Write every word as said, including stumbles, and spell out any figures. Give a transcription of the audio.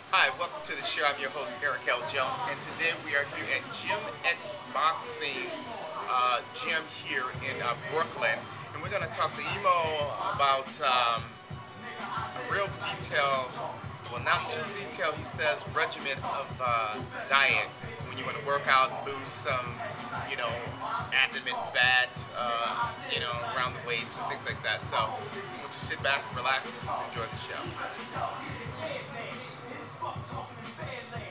Hi, welcome to the show. I'm your host, Eric L. Jones, and today we are here at Gym X Boxing uh, Gym here in uh, Brooklyn, and we're going to talk to Emo about um, a real detailed, well, not too detailed, he says, regimen of uh, diet when you want to work out, lose some, you know, abdomen fat, uh, you know, around the waist and things like that. So, we'll just sit back, relax, enjoy the show.